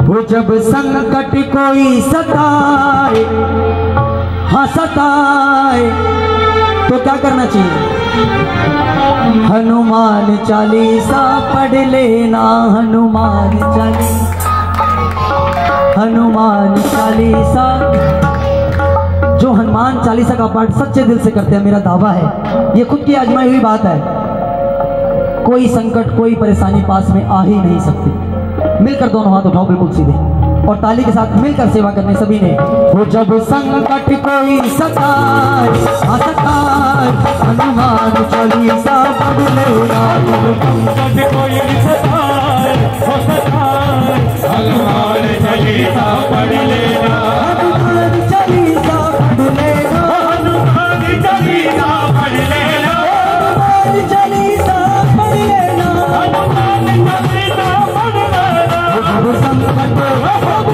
वो जब संकट कोई सताए, हाँ सताए, तो क्या करना चाहिए? हनुमान चालीसा पढ़ लेना, हनुमान चालीसा, हनुमान चालीसा। जो हनुमान चालीसा का पाठ सच्चे दिल से करते हैं, मेरा दावा है, ये खुद की आजमाई हुई बात है, कोई संकट कोई परेशानी पास में आ ही नहीं सकती। मिलकर दोनों हाथ उठाओ बिल्कुल सीधे और ताली के साथ मिलकर सेवा करने सभी ने। वो जब संकट कोई सताए, सताए, हनुमान चालीसा पढ़ लेना, संकट कोई सताए, सताए, हनुमान चालीसा पढ़ लेना, हनुमान चालीसा पढ़ लेना, हनुमान चालीसा पढ़ लेना, हनुमान चालीसा पढ़ लेना, हनुमान चालीसा पढ़ लेना। सब संकट, सब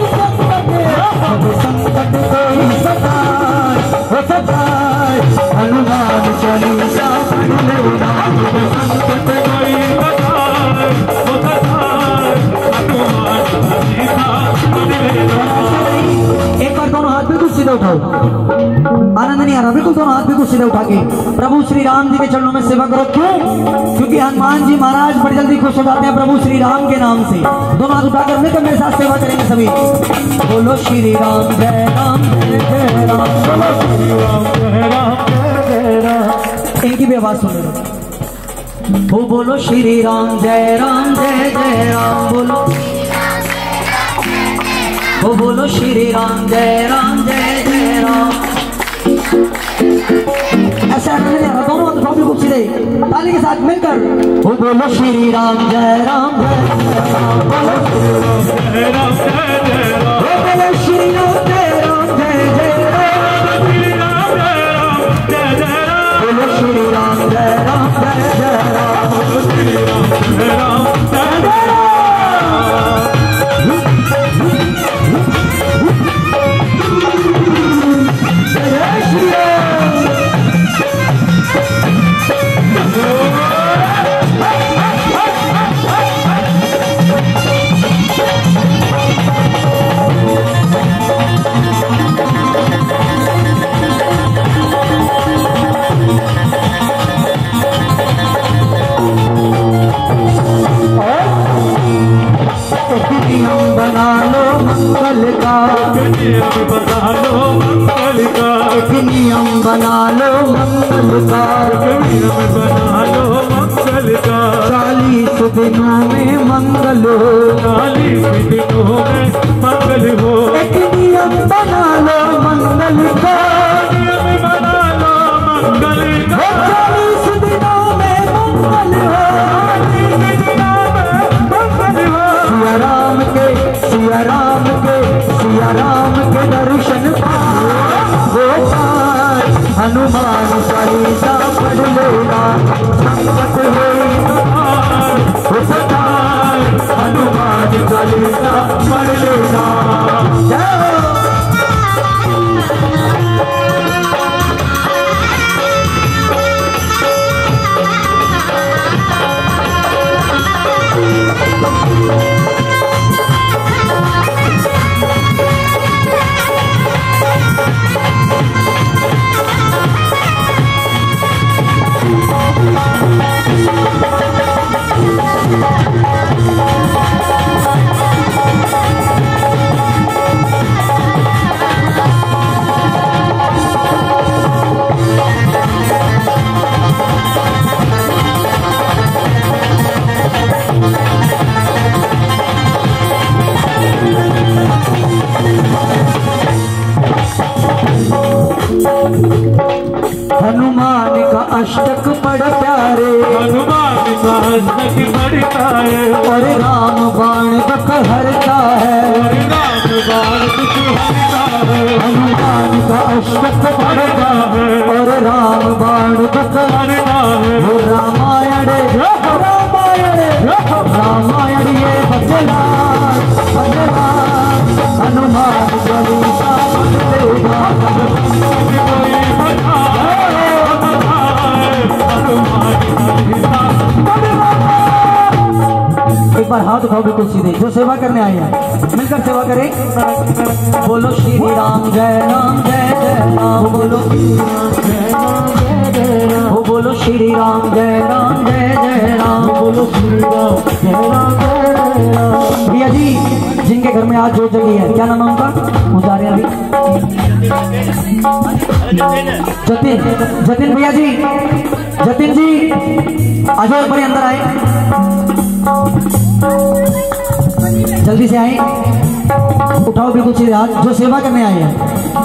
संकट कोई सताए, सताए, हनुमान चालीसा पढ़ लेना, संकट कोई सताए, सताए, हनुमान चालीसा पढ़ लेना। एक बार दोनों हाथ बिल्कुल सीधे उठाओ, आनंद नहीं आ रहा, बिल्कुल दोनों हाथ बिल्कुल सीधे उठा के प्रभु श्री राम जी के चरणों में सेवा करो। क्यों? क्योंकि हनुमान जी महाराज बड़ी जल्दी खुश हो जाते हैं प्रभु श्री राम के नाम से। दोनों हाथ उठाकर मिलकर मेरे साथ सेवा करेंगे सभी। बोलो श्री राम जय राम जय जय राम, बोलो श्री राम जय राम जय जय राम। इनकी भी आवाज सुन लो। वो बोलो श्री राम जय जय राम, बोलो, वो बोलो श्री राम जय जय राम। ऐसा नहीं आ रहा, दोनों हाथ बिल्कुल सीधे ताली के साथ मिलकर वो बोलो श्री राम जय राम, बोलो श्री राम जय जय राम, बोलो श्री राम जय राम जय जय राम, बोलो श्री राम जय जय राम, बोलो श्री राम जय राम जय जय राम। बना लो मंगल का, बना लो मंगल का, नियम बना लो मंगल का, बना लो मंगल का। 40 दिनों में मंगल हो, 40 दिनों में मंगल हो। एक नियम बना लो मंगल का, नियम बना लो मंगल का। 40 दिनों में मंगल हो, 40 दिनों में मंगल हो। सिया राम के, सिया राम के, सिया राम के दर्शन वो पाए, हनुमान चालीसा पढ़ लेना, संकट हो सताए, हनुमान चालीसा पढ़ लेना। हनुमान का अष्टक पढ़ प्यारे, हनुमान का अष्टक पढ़ प्यारे। और राम बाण दुख हरता है, राम बाण दुख हरता है। हनुमान का अष्टक पढ़ता है और राम बाण दुख हरता है। वो रामायण रामायण रामायण ये बचला बचला, हनुमान चालीसा एक बार बार हाथ उठाओ बिल्कुल सीधे, जो सेवा करने आए हैं मिलकर सेवा करें। बोलो श्री राम जय राम जय जय राम, बोलो बोलो श्री राम जय राम जय जय राम, बोलो श्री राम जय राम जय राम। भैया जी जिनके घर में आज जोत जगी है, क्या नाम है उनका? उतारे अभी जतिन, जतिन भैया जी, जतिन जी आज एक बार अंदर आए, जल्दी से आए, उठाओ बिल्कुल सीधे हाथ, जो सेवा करने आए हैं।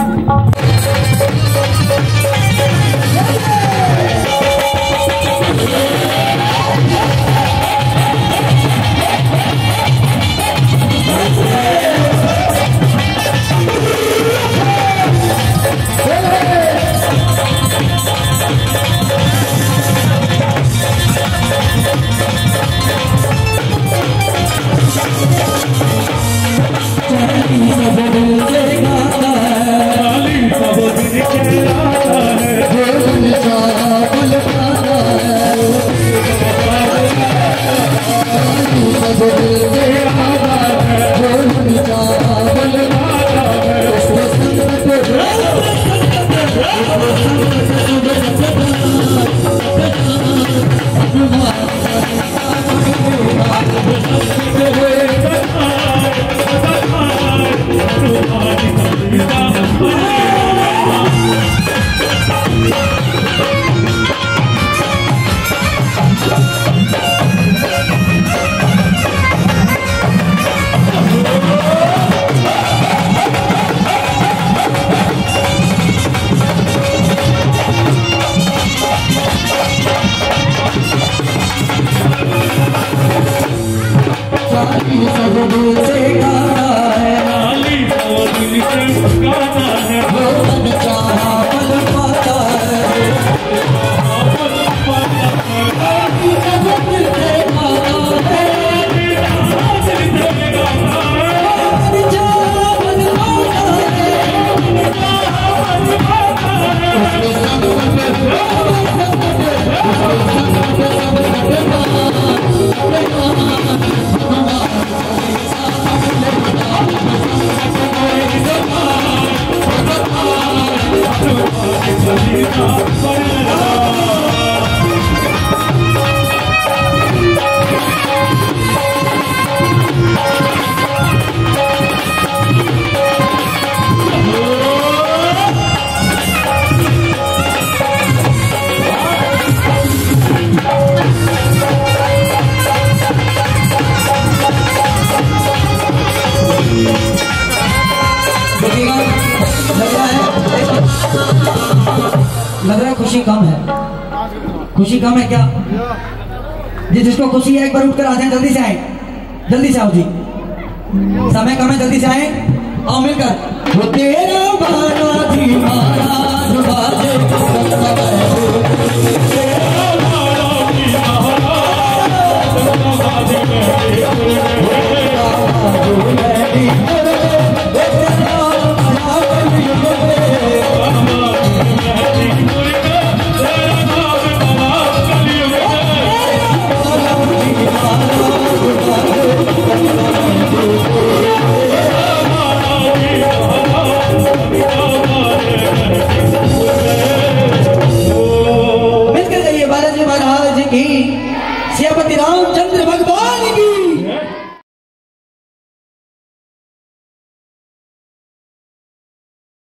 लग रहा है खुशी कम है, खुशी कम है क्या जी? जिसको खुशी है एक बार उठकर आ जाए, जल्दी से आए, जल्दी से आओ जी, समय कम है, जल्दी से आए, आओ मिलकर। वो तेरा बालाजी महाराज बाजे सियापति रामचंद्र भगवान